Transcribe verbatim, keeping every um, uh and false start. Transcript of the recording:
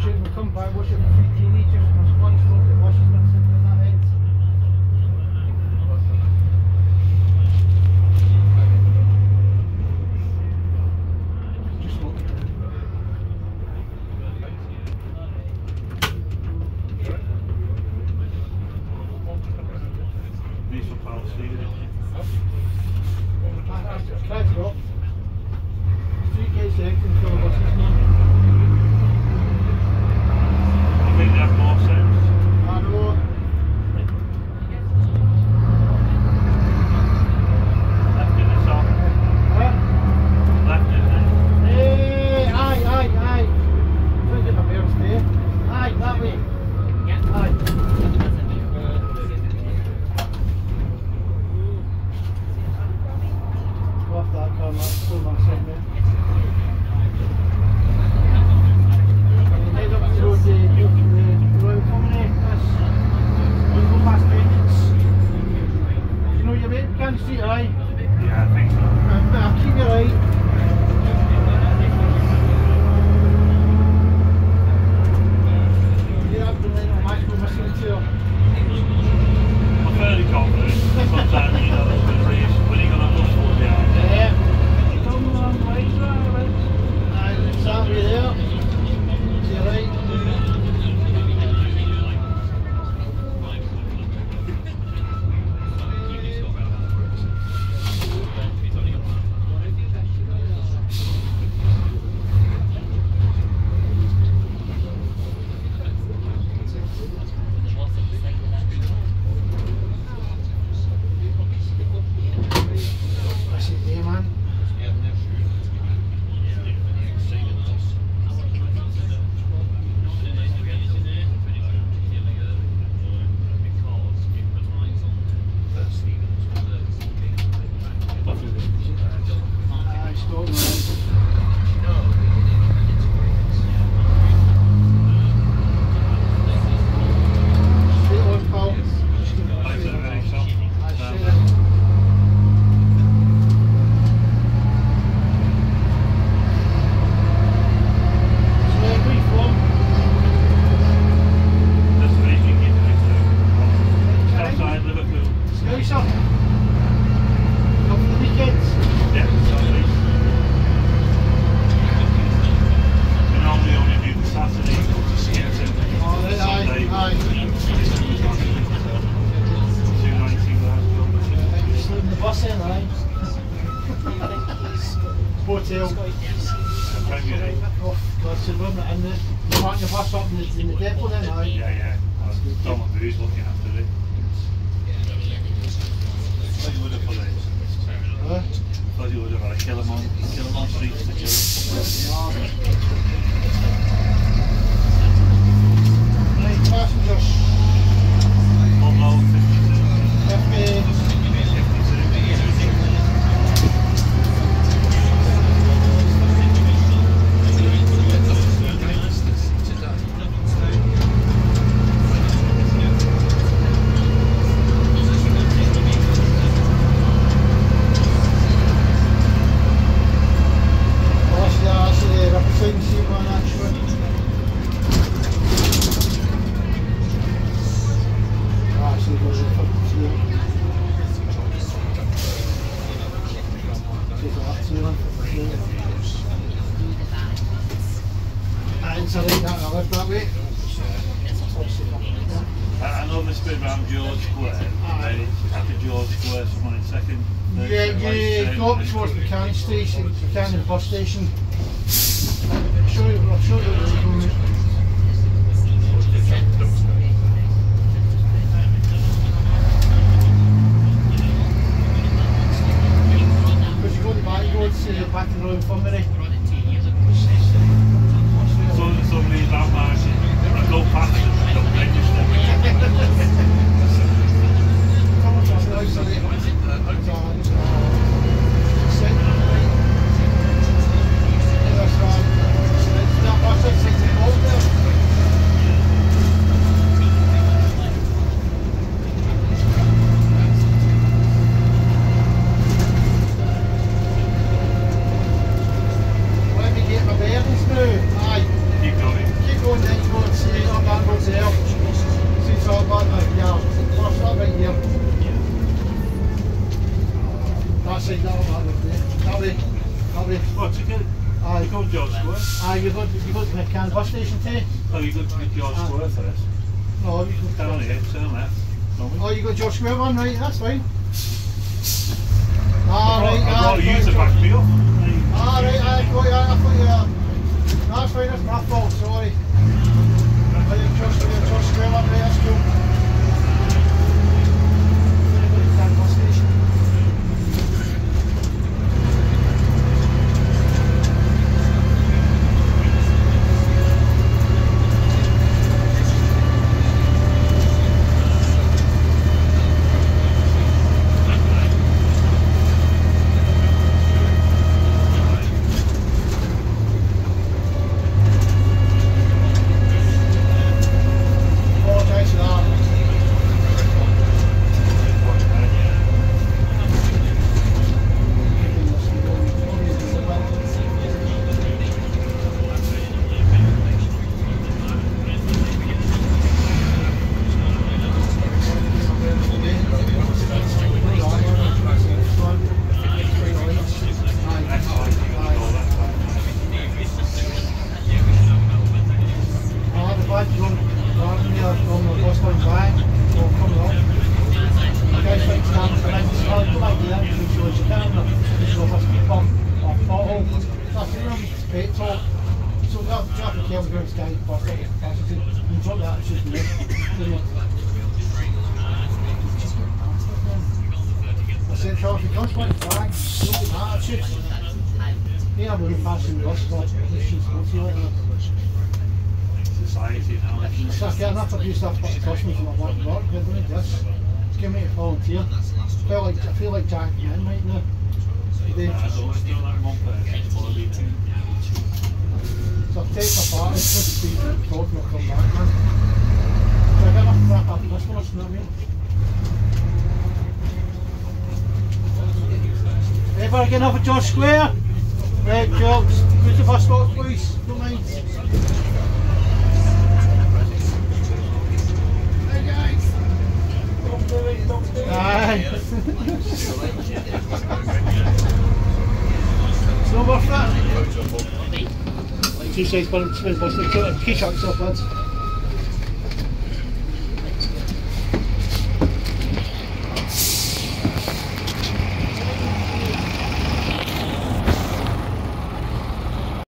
wash it, we'll come back, wash it for three teenagers, and one smoke that washes them in that end. Just smoke it. These for power steering. Crack it up. Three gates there, can fill the buses now. I think they have more sense. I know. Left in the top. Huh? Left in the. Hey, aye, aye, aye. I'm trying to get my bearings there. Aye, that way. Yeah. Aye. Go off that car, that's still my son there. Head up the road, the, the Royal Company, that's, we'll go past Bennett's. You know your way, Cannon Street, aye? Yeah, I think so. Uh, I'll keep you right. Yeah, I've been letting my match go missing too. I'm fairly confident. Sometimes you know it's going to race when you're going to push forward behind. Yeah. You come along the way, right? Aye, it's that way there. See you right. That's it there, man. Aye, stop, man. Straight on, pal. I said very so. Aye, Um, straight in. So where are we from? This racing keeps me through. Just outside Liverpool. Scouser. Up for the weekends. Yeah, exactly. We normally only do the Saturday. Oh, right, aye, aye. two nineteen last You're sliding the bus in, aye? Hotel. February. Oh, God, so we're not in the, you're parking the bus up in the, in the depot then, aye? Yeah, yeah. Tom and Boo's looking after it. Thought you would have put it. Huh? Thought you would have had a kill him on, kill him on streets to kill him. Right, passengers. One low, fifty-two. If, uh, well, that's the, that's the representing seat one actually. Actually goes in fifty-two. Take it up to one fifty-two. Ah, it's alright that I live that way. I, I know this bit around George Square. Aye. Right? After George Square, someone in second. third, Yeah, right, yeah, third, go up and towards then- Buchanan Station, Buchanan bus station. I'll show you, I'll show you where we're going. Because you go to the back roads, uh, back to the Royal Infirmary. So somebody's that march, I go past it, I don't register. Come on, that's nice, isn't it? It's on, it's on. Sit. Yeah, that's right. That bus is six o'clock there. from George Square. Ah, you go, you go to the Cannes bus station today? Oh, you go to George Ah. Square first. No, you go Down here, turn left. Oh, you go to George Square one, right? That's fine. Ah, right. I'd ah, rather right, use the back wheel. Ah, right, I got you, I thought you uh, no, that's fine, that's my fault, sorry. I didn't trust you, George Square one, right, that's cool. I'm gonna go to the Cannes bus station. Apologise for that. Ah, the badge on on the on the bus going by or coming up. The guys like stand for like this hard to like the entry so as you can this will have to keep on or pothole. That's the room straight talk. So you have, you have to be careful going to sky bus stop capacity. You drop that it's just me. I said traffic comes by the flag, look at that attitude. You have a really passing bus stop, it's just go to you like that. Society now. It's like I'm not abuse that what it cost me for my work work, I don't need this. It's giving me a volunteer. I feel like I feel like Jack Man right now. They, I don't still like one person. so I've taken my part, it's just speed and talk and I'll come back, man. So I get enough crap after this one, you know what I mean? Everybody get off at George Square? Right, jobs. Who's the bus stop, please? Don't mind. Aye. It's not worth that. Two sides, but it's been busted. Keep shut yourself, lads.